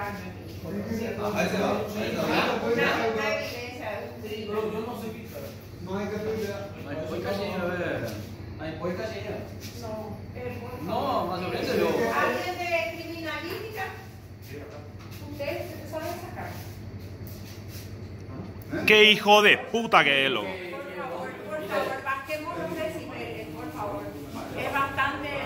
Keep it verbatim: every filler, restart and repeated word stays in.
carne aquí. Ahí se va, ahí se va. Una evidencia. Sí, pero yo no sé quitar. No hay que pedir. Poi casino, eh. Ay, poi casino. No, eh, por favor. No, más o menos yo. ¿Alguien de criminalística? ¿Ustedes saben sacar? Qué hijo de puta que es, loco. Por favor, por favor, bajemos los decibeles, por favor. Es bastante